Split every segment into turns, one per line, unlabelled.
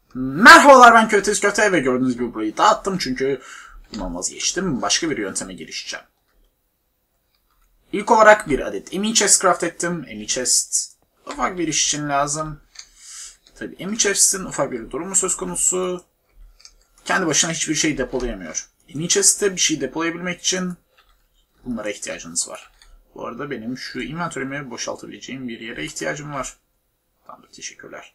Merhabalar, ben Kötüz Köte ve gördüğünüz gibi burayı dağıttım çünkü bundan vazgeçtim. Başka bir yönteme girişeceğim. İlk olarak bir adet Emi Chest craft ettim. Emi Chest ufak bir iş için lazım. Tabi Emi Chest'in ufak bir durumu söz konusu. Kendi başına hiçbir şey depolayamıyor. Emi Chest'te bir şey depolayabilmek için bunlara ihtiyacınız var. Bu arada benim şu inventörümü boşaltabileceğim bir yere ihtiyacım var. Tamamdır, teşekkürler.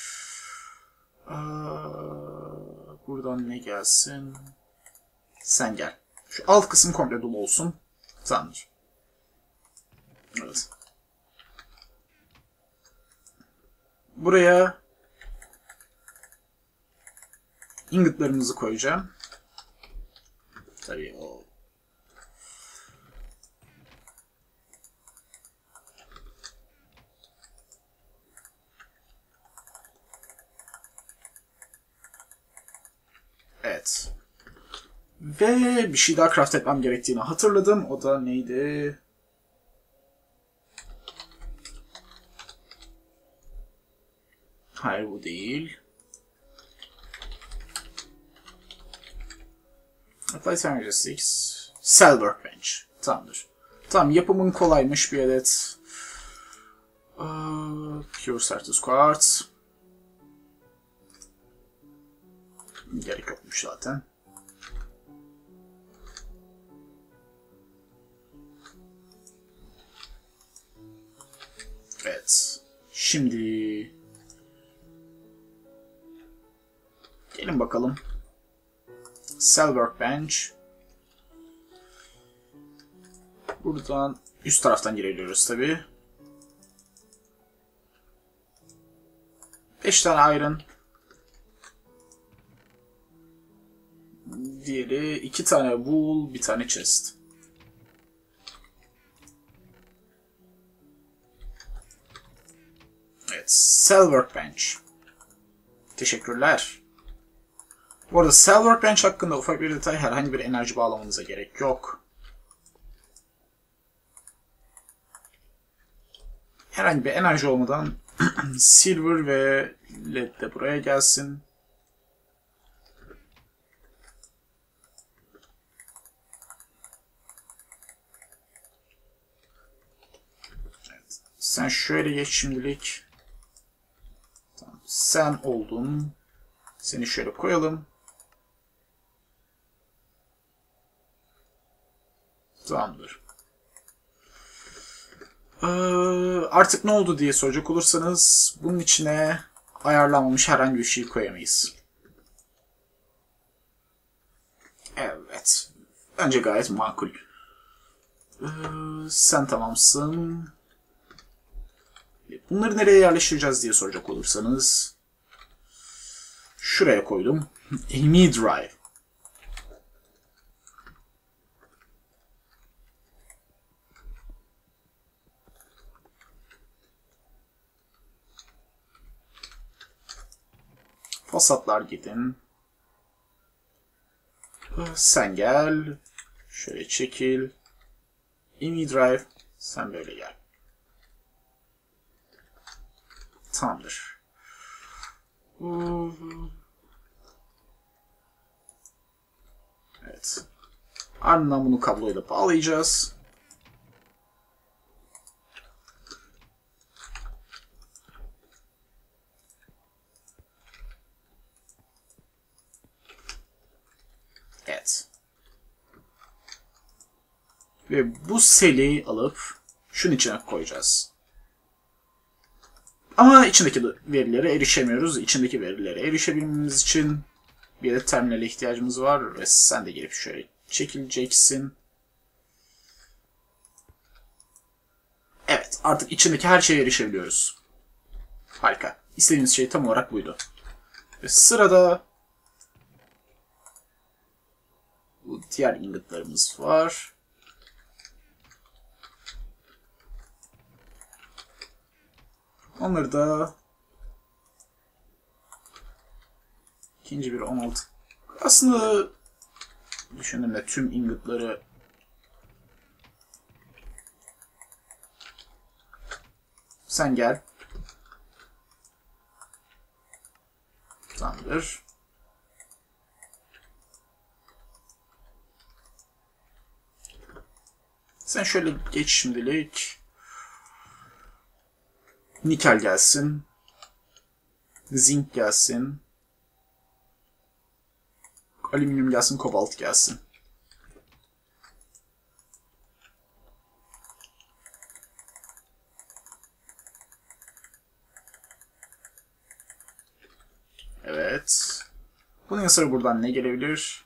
Buradan ne gelsin? Sen gel. Şu alt kısım komple dolu olsun. Tamamdır. Evet. Buraya ingotlarımızı koyacağım. Tabii o. Evet. Ve bir şey daha craft etmem gerektiğini hatırladım. O da neydi? Hayır, bu değil. Apply Logistics. Cell Workbench. Tamamdır. Tamam, yapımın kolaymış bir adet. Pure Certus Quartz. Gerek yokmuş zaten. Evet. Şimdi gelin bakalım. Cell Workbench. Buradan üst taraftan girebiliyoruz tabi. 5 tane iron. Diğeri 2 tane wool, 1 tane chest. Evet, Cell Workbench. Teşekkürler. Bu arada Cell Workbench hakkında ufak bir detay, herhangi bir enerji bağlamanıza gerek yok. Herhangi bir enerji olmadan Silver ve LED de buraya gelsin. Evet. Sen şöyle geç şimdilik. Tamam. Sen oldun. Seni şöyle koyalım. Tamamdır. Artık ne oldu diye soracak olursanız bunun içine ayarlanmamış herhangi bir şey koyamayız. Evet. Bence gayet makul. Sen tamamsın. Bunları nereye yerleştireceğiz diye soracak olursanız şuraya koydum. Emi Drive. Fasatlar gidin. Sen gel. Şöyle çekil. Emi Drive. Sen böyle gel. Tamamdır. Evet. Ardından bunu kabloyla bağlayacağız. Evet. Ve bu seli alıp şunun içine koyacağız. Ama içindeki verilere erişemiyoruz. İçindeki verilere erişebilmemiz için bir de terminale ihtiyacımız var. Ve sen de gelip şöyle çekileceksin. Evet, artık içindeki her şeye erişebiliyoruz. Harika. İstediğimiz şey tam olarak buydu. Ve sırada bu diğer ingotlarımız var. Onları da ikinci bir 16. Aslında düşündüğümde tüm ingotları sen gel. Tamamdır. Sen şöyle geç şimdilik. Nikel gelsin. Zinc gelsin. Alüminyum gelsin, kobalt gelsin. Evet. Bunun yanı sıra buradan ne gelebilir?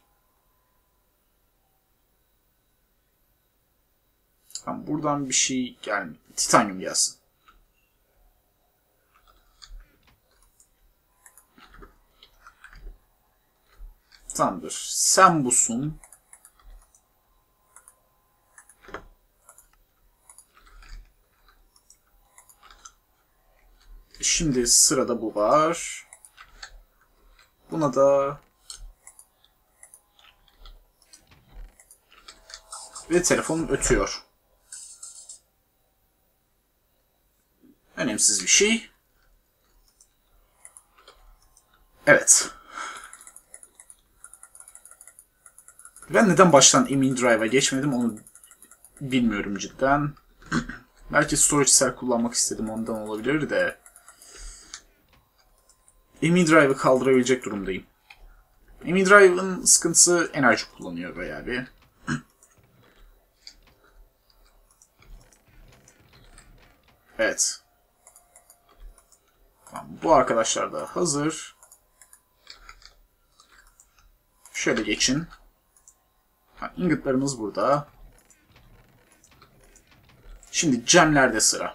Tamam, buradan bir şey gelmiyor. Titanyum gelsin. Tamamdır. Sen busun. Şimdi sırada bu var. Buna da... Ve telefonum ötüyor. Önemsiz bir şey. Evet. Ben neden baştan emin drive'a geçmedim onu bilmiyorum cidden. Belki storage cell kullanmak istedim, ondan olabilir de. Emin drive'ı kaldırabilecek durumdayım. Emin drive'ın sıkıntısı enerji kullanıyor bayağı bir. Evet. Tamam, bu arkadaşlar da hazır. Şöyle geçin. Ingotlarımız burada. Şimdi gemlerde sıra.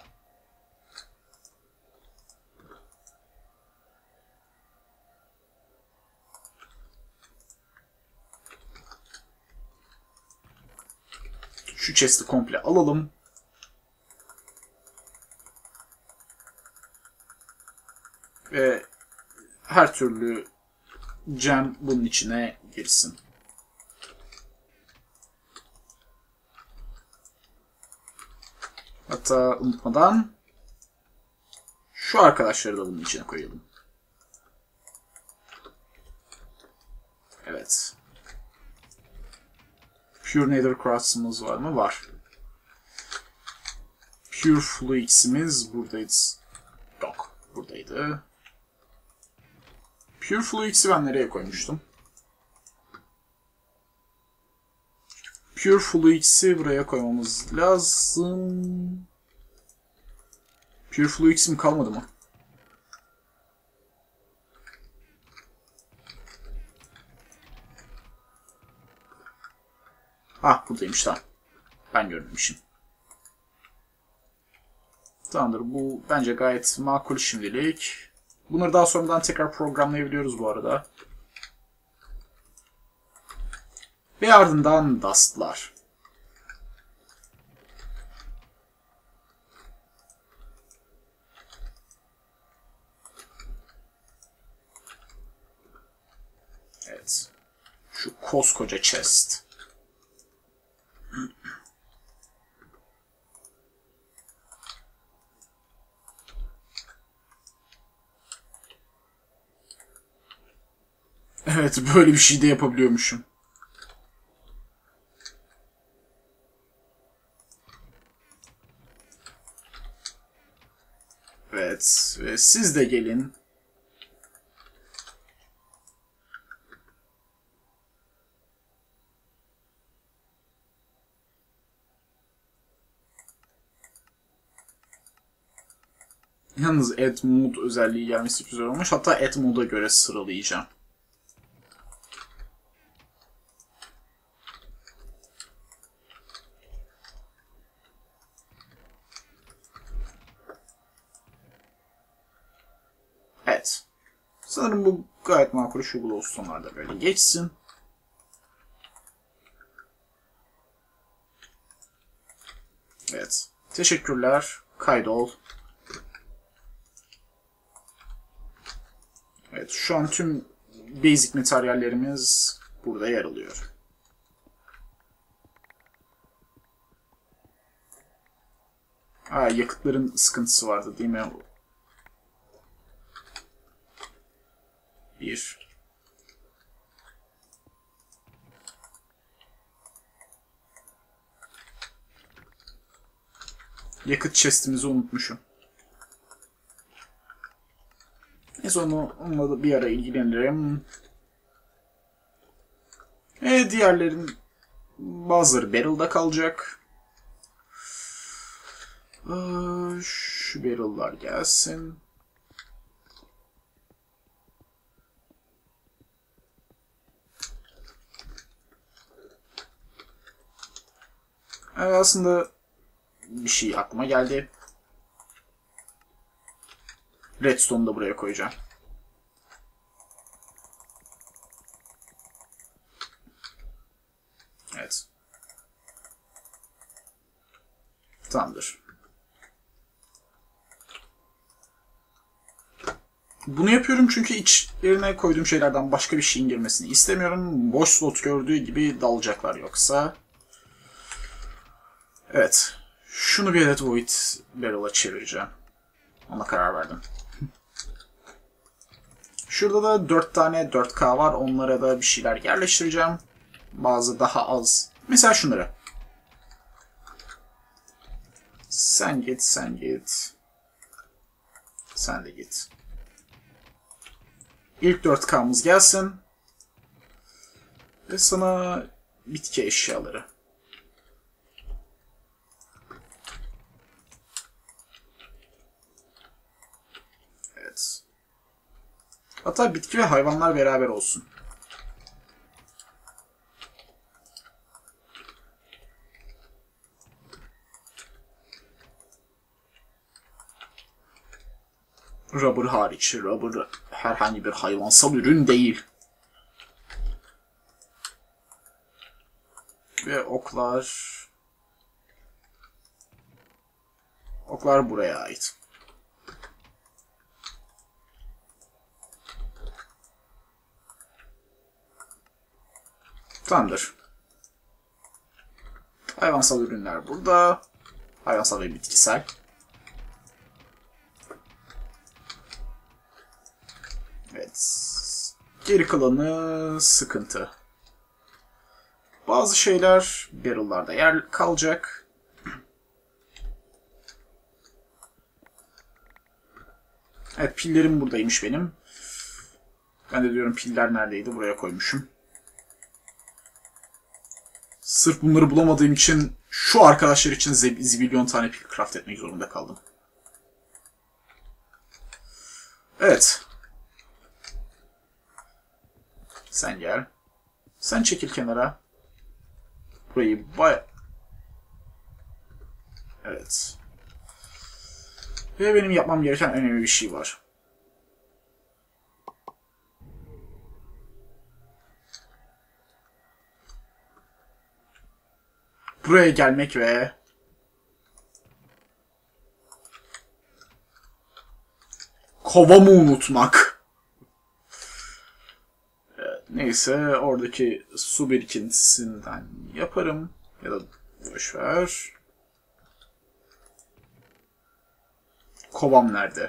Şu chest'i komple alalım. Ve her türlü gem bunun içine girsin. Hatta unutmadan şu arkadaşları da bunun içine koyalım. Evet. Pure Nether Quartz'ımız var mı? Var. Pure Fluix'imiz buradaydı. Yok. Buradaydı. Pure Fluix'i ben nereye koymuştum? Pure Fluix'i buraya koymamız lazım. Pure Fluix'im kalmadı mı? Ah, buradaymış, tamam. Ben görmemişim. Tamamdır. Bu bence gayet makul şimdilik. Bunları daha sonradan tekrar programlayabiliyoruz bu arada. Ve ardından dustlar. Evet. Şu koskoca chest. Evet, böyle bir şey de yapabiliyormuşum. Evet, ve siz de gelin. Yalnız Add Mode özelliği gelmesi güzel olmuş. Hatta Add Mode'a göre sıralayacağım. Evet. Sanırım bu gayet makul. Şu glowstone'lar da böyle geçsin. Evet. Teşekkürler. Kaydol. Evet. Şu an tüm basic materyallerimiz burada yer alıyor. Yakıtların sıkıntısı vardı değil mi? Bir. Yakıt chest'imizi unutmuşum. Neyse onunla da bir ara ilgilenirim. Diğerlerin bazıları barrel'da kalacak. Şu barrel'lar gelsin. Aslında bir şey aklıma geldi. Redstone'u da buraya koyacağım. Evet. Tamamdır. Bunu yapıyorum çünkü içlerine koyduğum şeylerden başka bir şeyin girmesini istemiyorum. Boş slot gördüğü gibi dalacaklar yoksa. Evet. Şunu bir adet Void Barrel'a çevireceğim. Ona karar verdim. Şurada da 4 tane 4K var. Onlara da bir şeyler yerleştireceğim. Bazı daha az. Mesela şunları. Sen git, sen git. Sen de git. İlk 4K'mız gelsin. Ve sana bitki eşyaları. Evet. Hatta bitki ve hayvanlar beraber olsun. Rubber hariç. Rubber herhangi bir hayvansal ürün değil. Ve oklar... Oklar buraya ait. Tamamdır. Hayvansal ürünler burada. Hayvansal ve bitkisel. Evet. Geri kalanı sıkıntı. Bazı şeyler barrel'larda yer kalacak. Evet, pillerim buradaymış benim. Ben de diyorum piller neredeydi? Buraya koymuşum. Sırf bunları bulamadığım için şu arkadaşlar için zibilyon tane pil craft etmek zorunda kaldım. Evet. Sen gel. Sen çekil kenara. Burayı Evet. Ve benim yapmam gereken önemli bir şey var. Buraya gelmek ve kovamı unutmak. Neyse, oradaki su birikintisinden yaparım. Ya da boşver. Kovam nerede?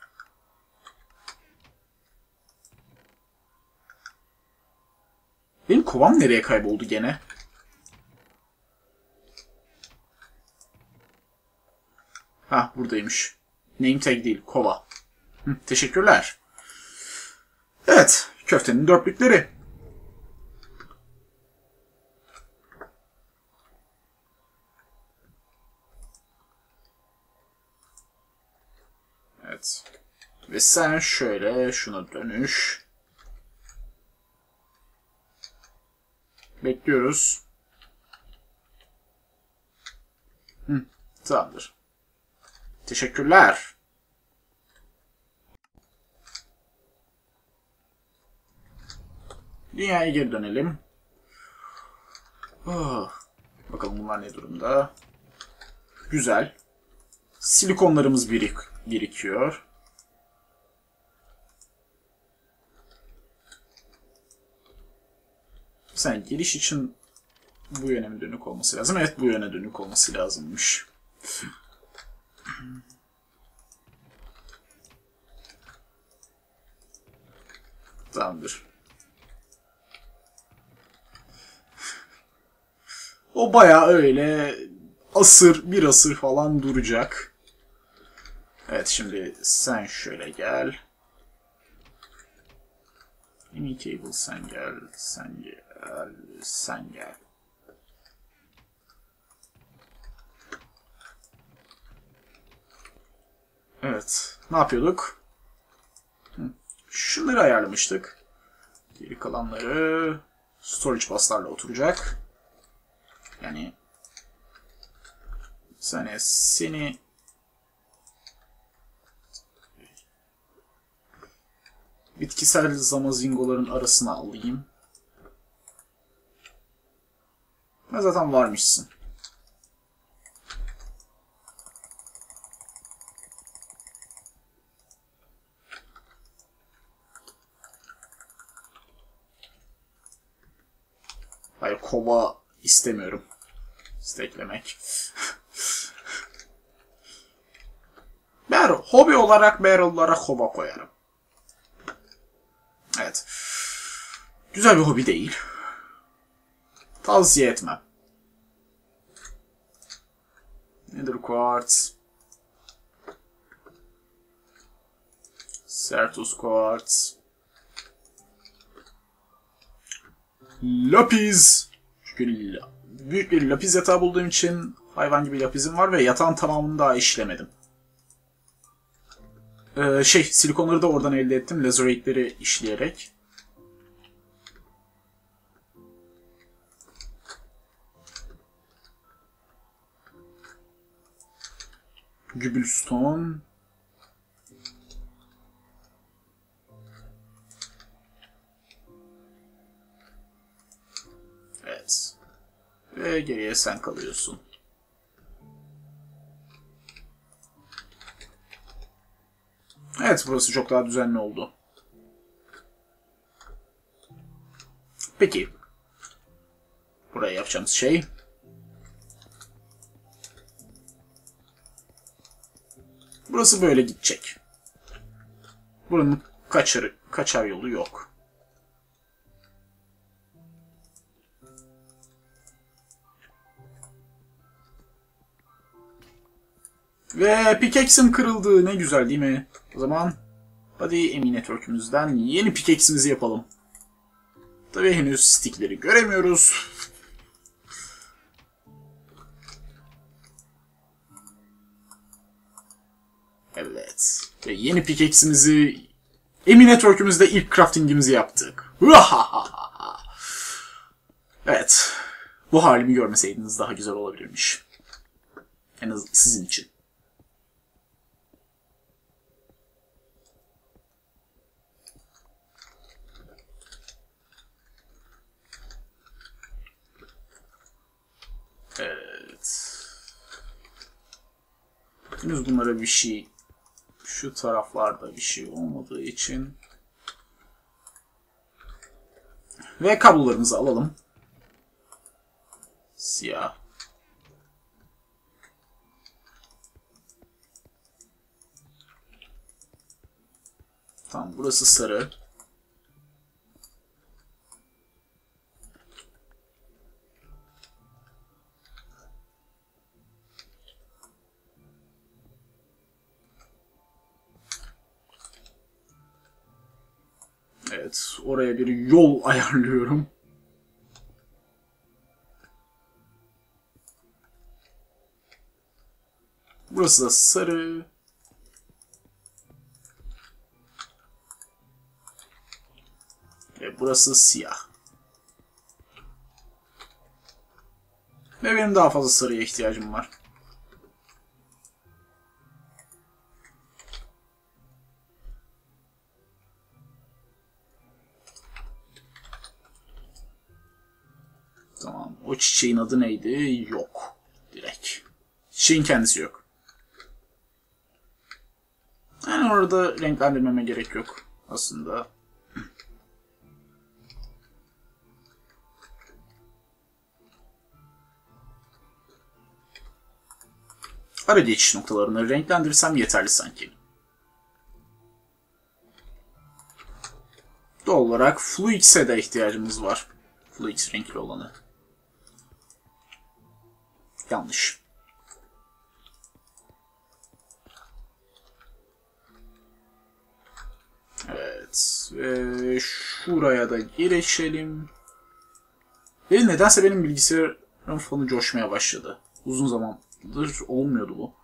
Benim kovam nereye kayboldu gene? Ha, buradaymış. Name tag değil, kova. Teşekkürler. Evet, köftenin dörtlükleri. Evet. Ve sen şöyle şuna dönüş. Bekliyoruz. Tamamdır. Teşekkürler. Dünyaya geri dönelim. Oh. Bakalım bunlar ne durumda. Güzel. Silikonlarımız birikiyor. Sen giriş için bu yöne mi dönük olması lazım? Evet, bu yöne dönük olması lazımmış. Tamamdır. O bayağı öyle bir asır falan duracak. Evet, şimdi sen şöyle gel. Any cable sen gel, sen gel, sen gel. Evet, ne yapıyorduk? Şunları ayarlamıştık. Geri kalanları storage bus'larla oturacak. Yani seni bitkisel zamazingoların arasına alayım. Ve zaten varmışsın. Hayır, kova istemiyorum. Steklemek. Hobi olarak barrel'lara kova koyarım. Evet. Güzel bir hobi değil. Tavsiye etmem. Nether Quartz. Certus Quartz. Lapis. Çünkü büyük bir lapis yatağı bulduğum için hayvan gibi lapisim var ve yatağın tamamını daha işlemedim. Silikonları da oradan elde ettim. Lazerate'leri işleyerek. Cobblestone. Evet. Ve geriye sen kalıyorsun. Evet, burası çok daha düzenli oldu. Peki. Buraya yapacağımız şey... Burası böyle gidecek. Buranın kaçar yolu yok. Ve pickaxe'im kırıldı. Ne güzel değil mi? O zaman hadi Emi Network'ümüzden yeni pickaxe'imizi yapalım. Tabii henüz stickleri göremiyoruz. Evet. Ve yeni pickaxe'imizi Emi Network'ümüzde ilk crafting'imizi yaptık. Evet. Bu halimi görmeseydiniz daha güzel olabilirmiş. En azından sizin için. Evet. Henüz bunlara bir şey, şu taraflarda bir şey olmadığı için. Ve kablolarımızı alalım. Siyah. Tamam, burası sarı. Evet, oraya bir yol ayarlıyorum. Burası da sarı. Ve burası siyah. Ve benim daha fazla sarıya ihtiyacım var. Tamam. O çiçeğin adı neydi? Yok. Direkt. Çiçeğin kendisi yok. Yani orada renklendirmeme gerek yok aslında. Ara geçiş noktalarını renklendirsem yeterli sanki. Doğal olarak Fluix'e de ihtiyacımız var. Fluix renkli olanı. Yanlış. Evet. Ve şuraya da girişelim. Ve nedense benim bilgisayarım fonu coşmaya başladı. Uzun zamandır olmuyordu bu.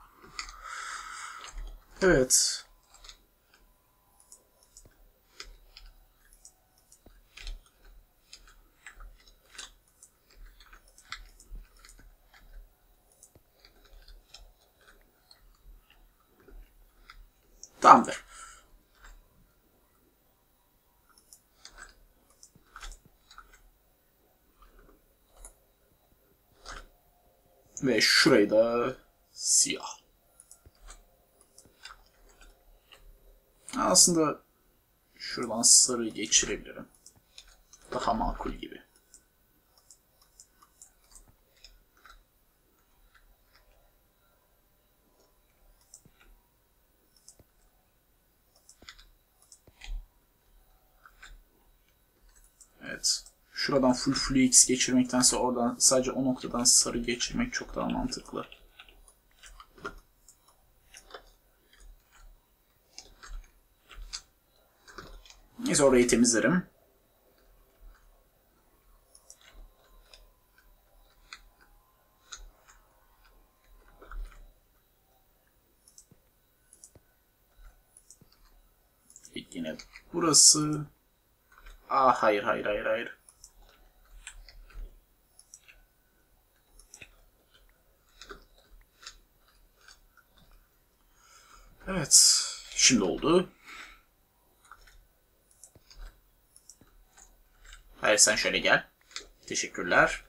Evet. Tamamdır. Ve şurayı da siyah. Aslında şuradan sarı geçirebilirim. Daha makul gibi. Evet. Şuradan full Fluix geçirmektense oradan sadece o noktadan sarı geçirmek çok daha mantıklı. Neyse orayı temizlerim. Yine burası. Hayır. Evet. Şimdi oldu. Hayır sen şöyle gel. Teşekkürler.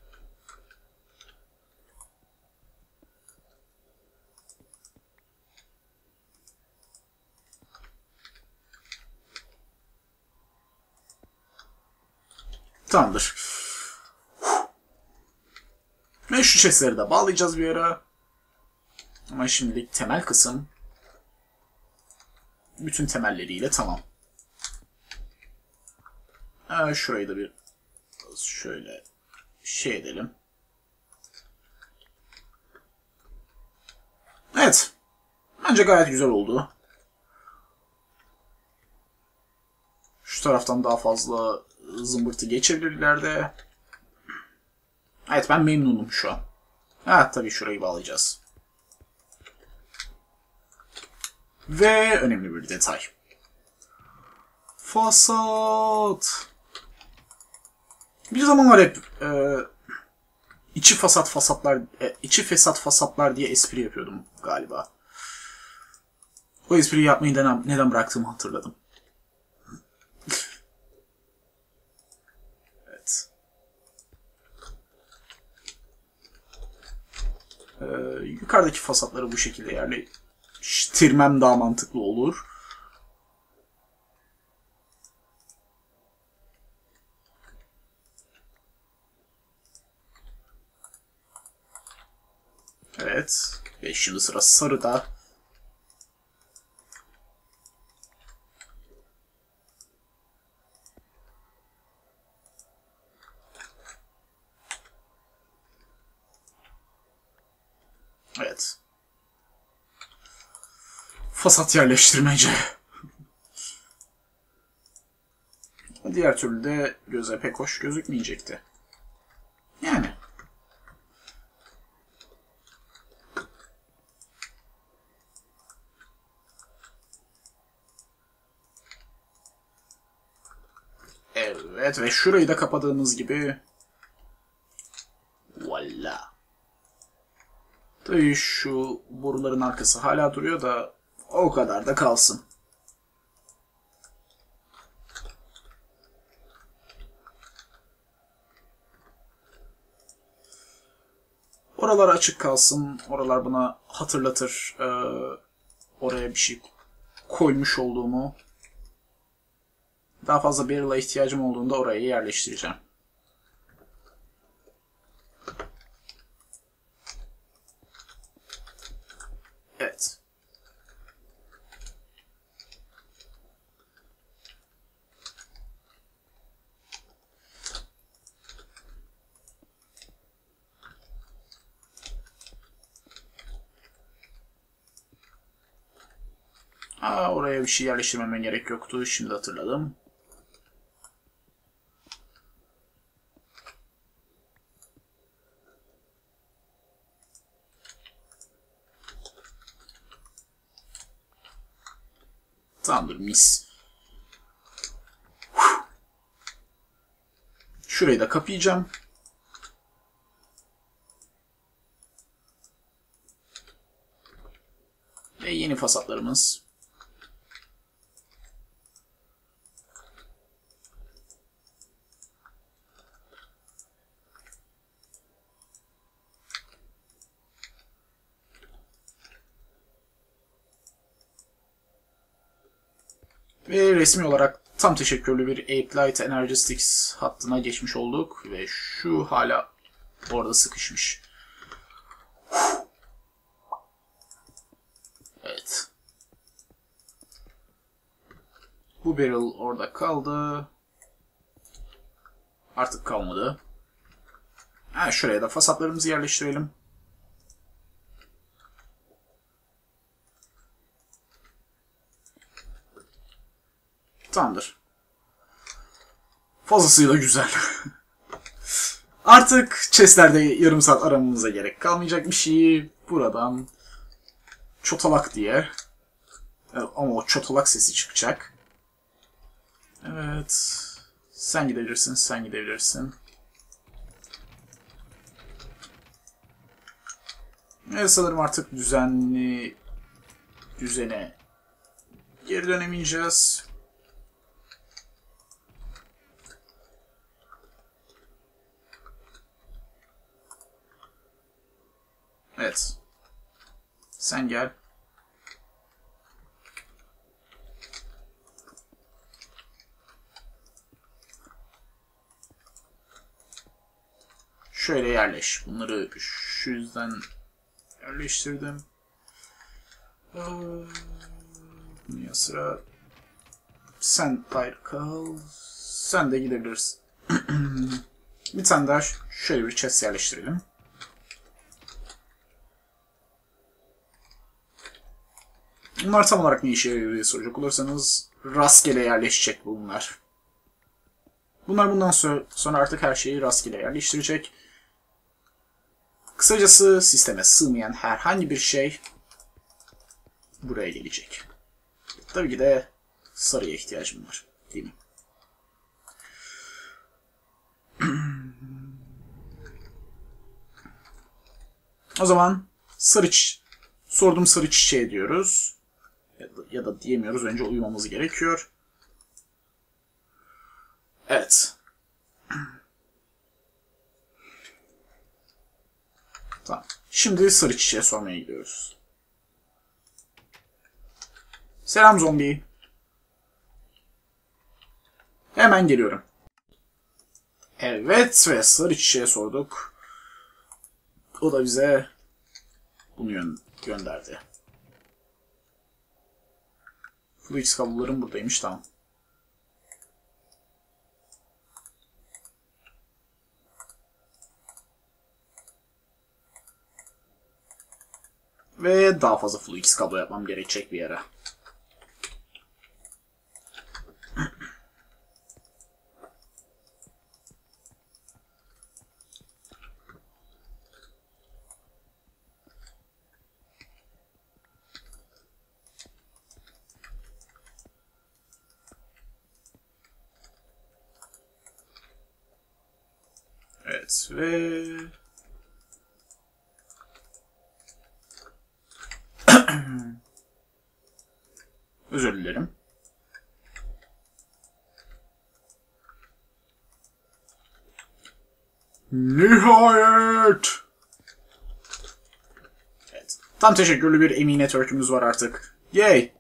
Tamamdır. Ve şu chestleri de bağlayacağız bir ara. Ama şimdilik temel kısım bütün temelleriyle tamam. Şurayı da bir şöyle şey edelim. Evet. Bence gayet güzel oldu. Şu taraftan daha fazla zımbırtı geçebilirler de. Evet ben memnunum şu an. Evet tabii şurayı bağlayacağız. Ve önemli bir detay. Fasat. Bir zamanlar hep içi fesat fasatlar diye espri yapıyordum galiba. O espriyi yapmayı neden bıraktığımı hatırladım. Evet. Yukarıdaki fasatları bu şekilde yerleştirmem daha mantıklı olur. Evet. Ve şimdi sıra sarıda. Evet. Fasat yerleştirmece. Diğer türlü de göze pek hoş gözükmeyecekti. Yani. Evet ve şurayı da kapadığımız gibi. Voila. Tabii şu boruların arkası hala duruyor da o kadar da kalsın. Oralar açık kalsın. Oralar bana hatırlatır oraya bir şey koymuş olduğumu. Daha fazla barrel'a ihtiyacım olduğunda oraya yerleştireceğim. Evet. Oraya bir şey yerleştirmeme gerek yoktu. Şimdi hatırladım. Tamamdır, mis. Şurayı da kapayacağım. Ve yeni fasatlarımız. Ve resmi olarak tam teşekkürlü bir Ape Light Energetics hattına geçmiş olduk. Ve şu hala orada sıkışmış. Evet. Bu barrel orada kaldı. Artık kalmadı. Şuraya da fasatlarımızı yerleştirelim. Tamamdır. Fazlasıyla güzel. Artık chestlerde yarım saat aramamıza gerek kalmayacak bir şeyi buradan çotalak diye. Ama o çotalak sesi çıkacak. Evet. Sen gidebilirsin, sen gidebilirsin. Evet, sanırım artık düzene geri dönemeyeceğiz. Evet. Sen gel. Şöyle yerleş. Bunları şu yüzden yerleştirdim. Bunun sıra sen ayrı kal. Sen de gidebilirsin. Bir tane daha şöyle bir chest yerleştirelim. Bunlar tam olarak ne işe yarıyor diye soracak olursanız rastgele yerleşecek bunlar. Bunlar bundan sonra artık her şeyi rastgele yerleştirecek. Kısacası sisteme sığmayan herhangi bir şey buraya gelecek. Tabii ki de sarıya ihtiyacım var, değil mi? O zaman sorduğum sarı çiçeğe diyoruz. Ya da diyemiyoruz. Önce uyumamız gerekiyor. Evet. Tamam. Şimdi sarı çiçeğe sormaya gidiyoruz. Selam zombi. Hemen geliyorum. Evet ve sarı çiçeğe sorduk. O da bize bunu gönderdi. Fluix kablolarım buradaymış, tamam. Ve daha fazla Fluix kablo yapmam gerekecek bir yere. Evet ve... Özür dilerim. Nihayet! Evet. Tam teşekkürlü bir Emi Network'ümüz var artık. Yay!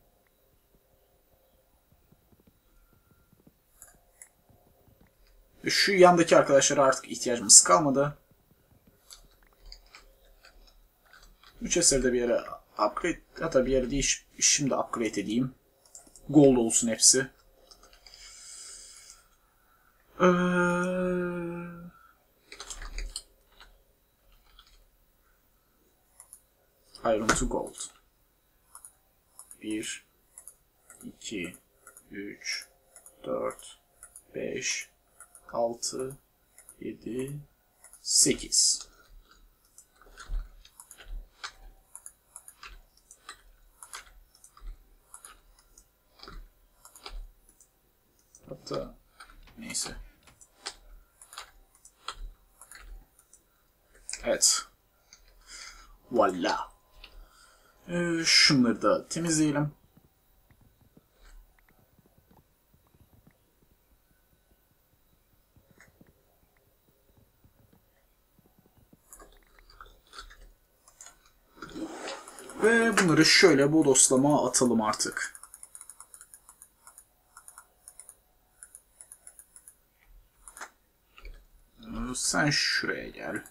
Şu yandaki arkadaşlara artık ihtiyacımız kalmadı. Üç eseri de bir yere upgrade, hatta bir yere değil, şimdi upgrade edeyim. Gold olsun hepsi. Iron to gold. 1, 2, 3, 4, 5, 6, 7, 8. Hatta neyse. Evet. Voila. Şunları da temizleyelim. Ve bunları şöyle bodoslama atalım artık. Sen şuraya gel.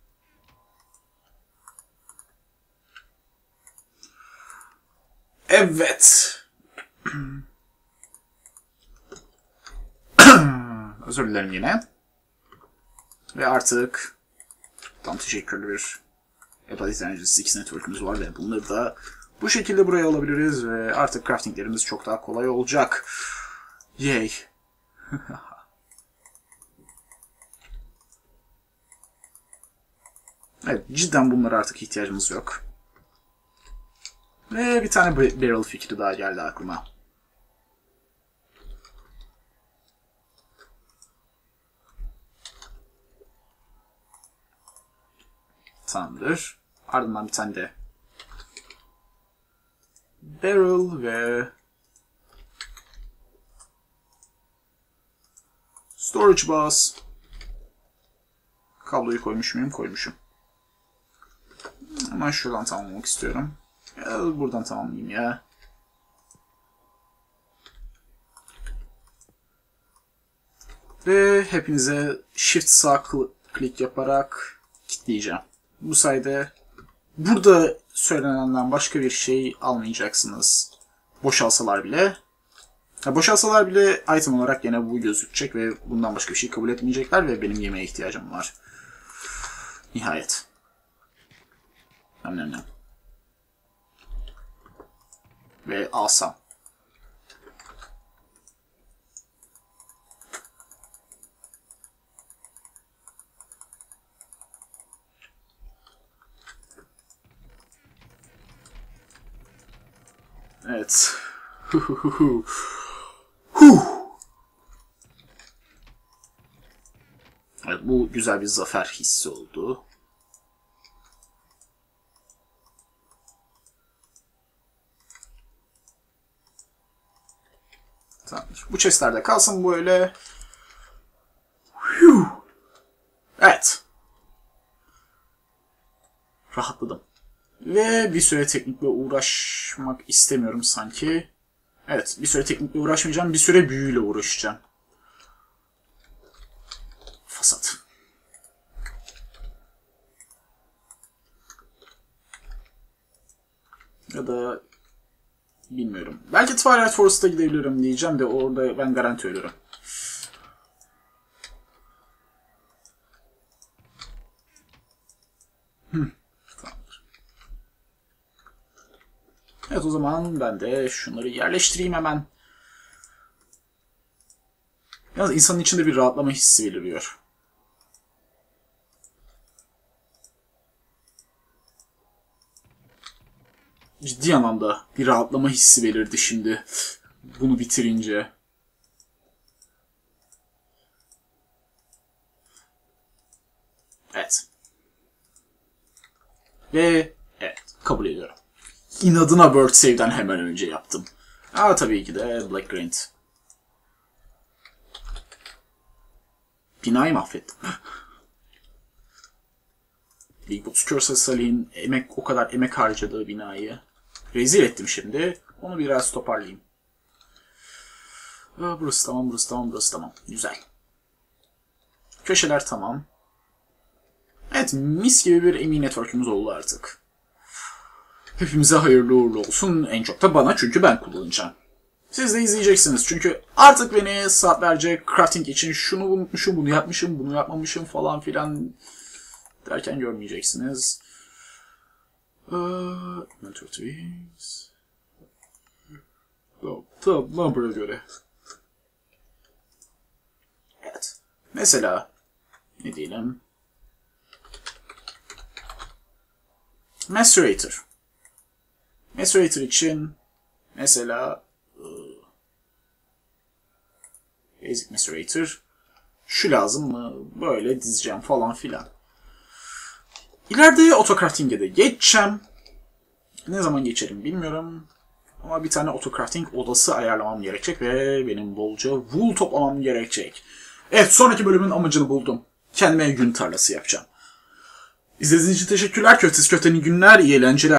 Evet. Özür dilerim yine. Ve artık tam teşekkürlü bir Apple Energy 6 network'ümüz var ve bunları da bu şekilde buraya alabiliriz ve artık craftinglerimiz çok daha kolay olacak. Yay. Evet, cidden bunlara artık ihtiyacımız yok. Ve bir tane barrel fikri daha geldi aklıma. Tamamdır. Ardından bir tane de barrel ve storage bus. Kabloyu koymuş muyum? Koymuşum. Hemen şuradan tamamlamak istiyorum. Ya, buradan tamamlayayım ya. Ve hepinize shift sağ klik yaparak kilitleyeceğim. Bu sayede burada söylenenden başka bir şey almayacaksınız. Boşalsalar bile. Ya boşalsalar bile item olarak yine bu gözükecek ve bundan başka bir şey kabul etmeyecekler ve benim yemeğe ihtiyacım var. Nihayet. Nam. Ve alsam. Evet. Evet, bu güzel bir zafer hissi oldu. Tamamdır. Bu chestlerde kalsın böyle. Evet. Rahatladım. Ve bir süre teknikle uğraşmak istemiyorum sanki. Evet, bir süre teknikle uğraşmayacağım, bir süre büyüyle uğraşacağım. Fasat. Ya da bilmiyorum. Belki Twilight Forest'a gidebilirim diyeceğim de orada ben garanti ölürüm. Tamamdır. Evet, o zaman ben de şunları yerleştireyim hemen. Yalnız insanın içinde bir rahatlama hissi beliriyor. Ciddi anlamda bir rahatlama hissi belirdi şimdi. Bunu bitirince. Evet. Ve evet, kabul ediyorum. İnadına Bird Save'den hemen önce yaptım. Tabii ki de Black Grant. Binayı mahvettim. Big Boots Curse Salih'in o kadar emek harcadığı binayı rezil ettim şimdi. Onu biraz toparlayayım. Burası tamam, burası tamam, burası tamam. Güzel. Köşeler tamam. Evet, mis gibi bir emin network'ümüz oldu artık. Hepimize hayırlı uğurlu olsun. En çok da bana, çünkü ben kullanacağım. Siz de izleyeceksiniz çünkü artık beni saatlerce crafting için şunu unutmuşum, bunu yapmışım, bunu yapmamışım falan filan derken görmeyeceksiniz. Tamam, number'a göre. Evet. Mesela ne diyelim? Macerator. Macerator için mesela Basic Macerator şu lazım mı? Böyle dizeceğim falan filan. İleride autocrafting'e de geçeceğim. Ne zaman geçerim bilmiyorum. Ama bir tane autocrafting odası ayarlamam gerekecek ve benim bolca wool toplamam gerekecek. Evet, sonraki bölümün amacını buldum. Kendime gün tarlası yapacağım. İzlediğiniz için teşekkürler. Köftesi köftenin günler, iyi eğlenceler.